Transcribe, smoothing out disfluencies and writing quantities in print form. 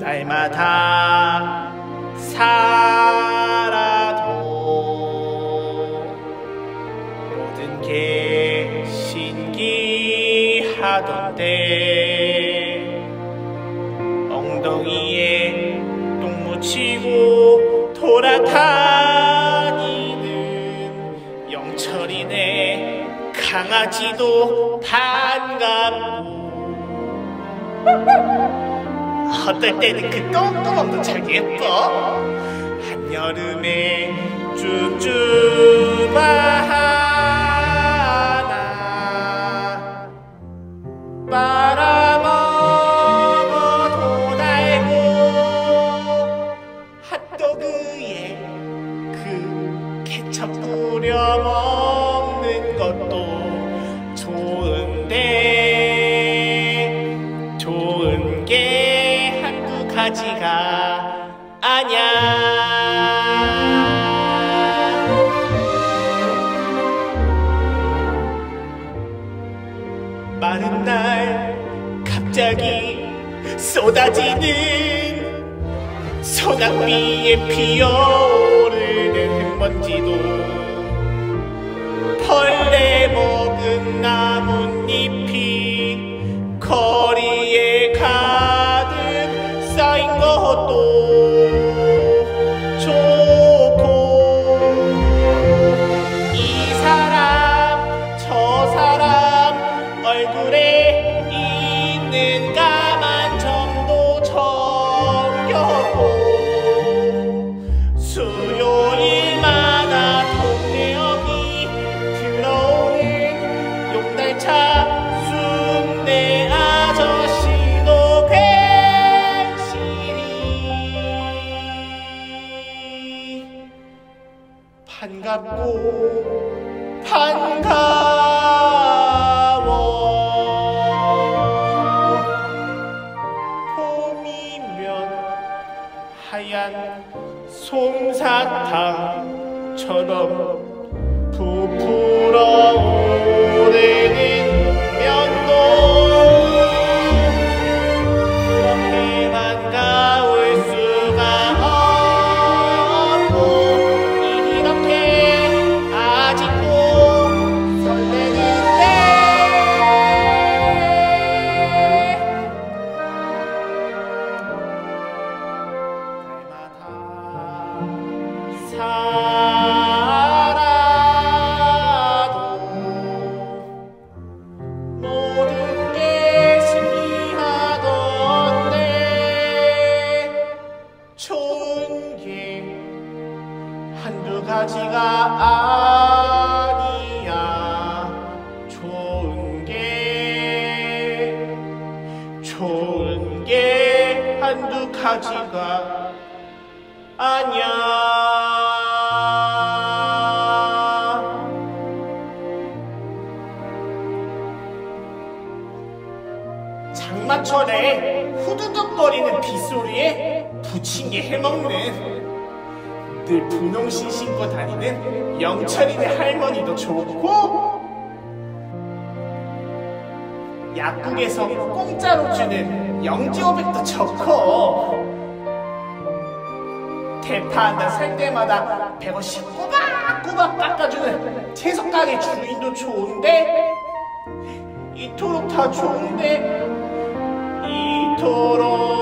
날마다 살아도 모든 게 신기하던데 엉덩이에 똥 묻히고 돌아다니는 영철이네 강아지도 반갑고 어떨 때는 그 똥구멍도 참 예뻐. 한여름에 쭈쭈바 하나 빨아먹어도 달고 핫도그에 그 케첩 뿌려 먹는 것도 좋은데 좋은 게 한두 가지가 아냐. 마른 날 갑자기 쏟아지는 소낙비에 피어오르는 흙먼지도 벌레 먹은 나뭇잎이 거리에 가득 쌓인 것도 좋고 이 사람 저 사람 얼굴에 있는 까만 점도 정겹고 수요일마다 동네역이 들어오는 용달차 순대 아저씨도 괜시리 반갑고 반가워. 봄이면 하얀 솜사탕처럼 부풀어 오르는 면도 그렇게 반가울 수가 없고 이렇게 아직도 설레는데 날마다 살아도 모든 게 신기하던데 좋은 게 한두 가지가 아니야. 좋은 게 한두 가지가 아니야. 장마철에 후두둑거리는 빗소리에 부침개 해먹는 늘 분홍신 신고 다니는 영철이네 할머니도 좋고 약국에서 공짜로 주는 영지오백도 좋고 대파 한 단 살 때마다 100원씩 꼬박꼬박 깎아주는 채소가게 주인도 좋은데 이토록 다 좋은데 이토록